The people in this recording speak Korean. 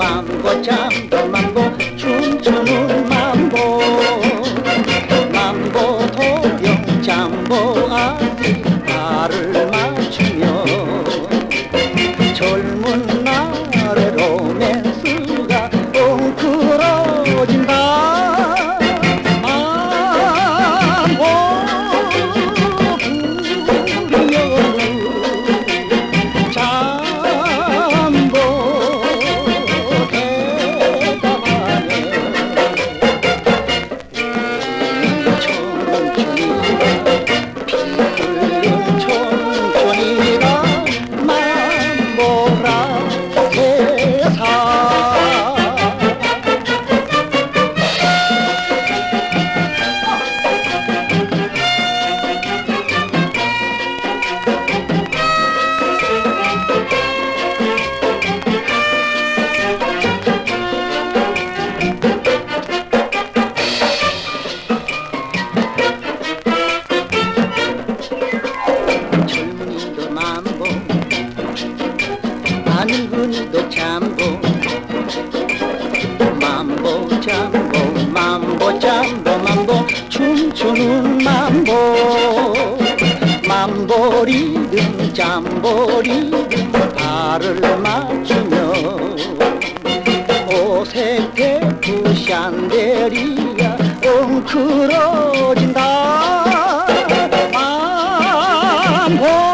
맘보 잠보 맘보 춤추는 맘보 맘보 도령 잠보 아기 나를 맞추며 젊은 날의 로맨스가 엉클어진다. 늙은이도 잠보 맘보 잠보 맘보 잠보 맘보 춤추는 맘보 맘보 리듬 잠보 리듬 발을 맞추며 오색태 그 샹데리아 엉클어진다. 맘보